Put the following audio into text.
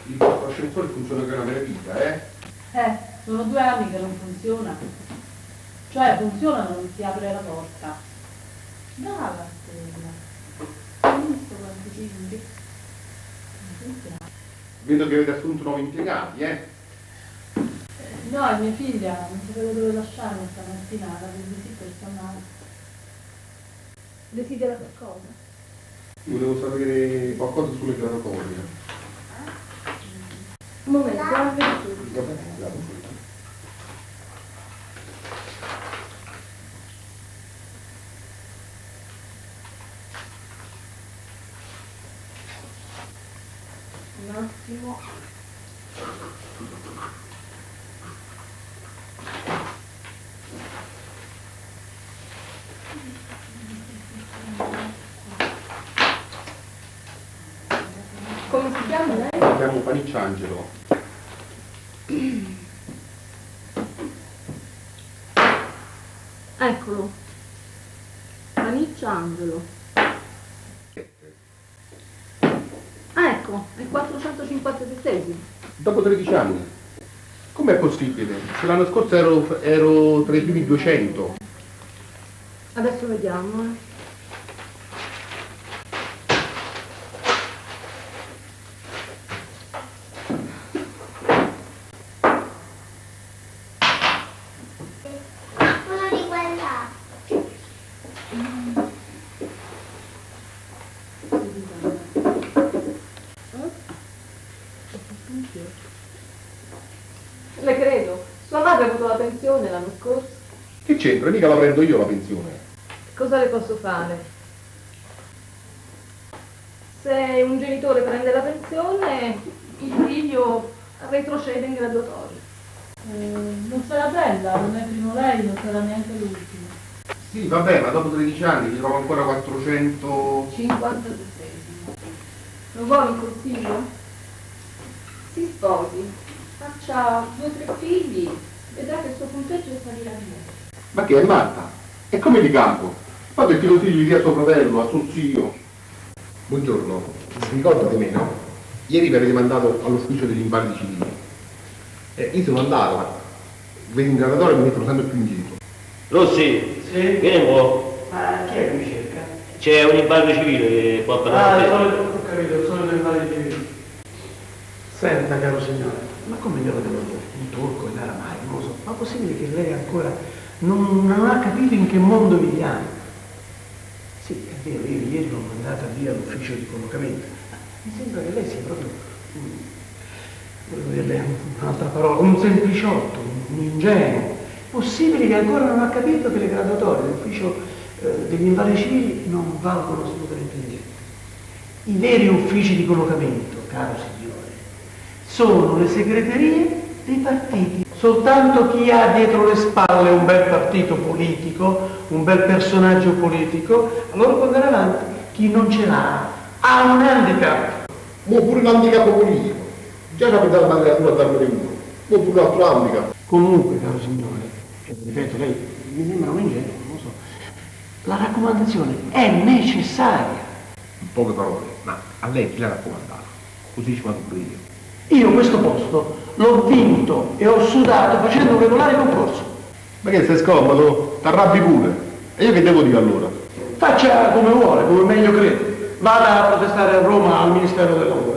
Il vostro ascensore funziona che è una meraviglia, eh? Sono 2 anni che non funziona. Cioè funziona ma non si apre la porta. Brava Stella. Hai visto quanti timbri? Vedo che avete assunto nuovi impiegati, eh? No, è mia figlia, non sapevo dove lasciarmi stamattina, la babysitter sta male. Desidera qualcosa? Volevo sapere qualcosa sulle graduatorie. Un momento, Va bene, grazie. un attimo. Come si chiama lei? Mi chiamo Panicciangelo. Eccolo. Panicciangelo. Ah, ecco, è 457esimo. Dopo 13 anni. Com'è possibile? Se l'anno scorso ero tra i primi 200. Adesso vediamo, Le credo. Sua madre ha avuto la pensione l'anno scorso. Che c'entra? Mica la prendo io la pensione. Cosa le posso fare? Se un genitore prende la pensione, il figlio retrocede in graduatoria. Non sarà bella, non è primo lei, non sarà neanche l'ultimo. Sì, vabbè, ma dopo 13 anni mi trovo ancora 400... 57esimo. Lo vuole un consiglio? Si sposi, faccia 2 o 3 figli, vedrà che il suo punteggio salirà di nuovo. Ma che è matta? E come di capo? Fate il tirocinio lì a suo fratello, a suo zio. Buongiorno, si ricorda di me, no? Ieri mi avete mandato all'ufficio degli invalidi civili. Io sono andato, vedo in graduatoria e mi mettono sempre più indietro. Rossi, Sì? vieni un po'. Ma chi è che mi cerca? C'è un invalido civile che può parlare con te. Ho capito, sono dei invalidi civili. Senta, caro signore, ma come glielo devo dire? In turco, in aramaico, non lo so. Ma è possibile che lei ancora non ha capito in che mondo viviamo? Sì, è vero, io ieri l'ho mandata via all'ufficio di collocamento. Ma mi sembra che lei sia proprio, volevo dirle un'altra parola, un sempliciotto, un ingenuo. Possibile che ancora non ha capito che le graduatorie dell'ufficio degli invalidi civili non valgono assolutamente niente. I veri uffici di collocamento, caro signore, sono le segreterie dei partiti. Soltanto chi ha dietro le spalle un bel partito politico, un bel personaggio politico, allora può andare avanti. Chi non ce l'ha ha un handicap. Mo pure l'handicap politico. Già capita la candidatura a darmene uno. Mo pure l'altro handicap. Comunque, caro signore, ripeto, lei mi sembra un ingenuo, non lo so. La raccomandazione è necessaria. In poche parole, ma a lei chi l'ha raccomandato? Così ci vado pure io. Io questo posto l'ho vinto e ho sudato facendo un regolare concorso. Ma che sei scomodo? T'arrabbi pure. E io che devo dire allora? Faccia come vuole, come meglio crede. Vada a protestare a Roma al Ministero del Lavoro.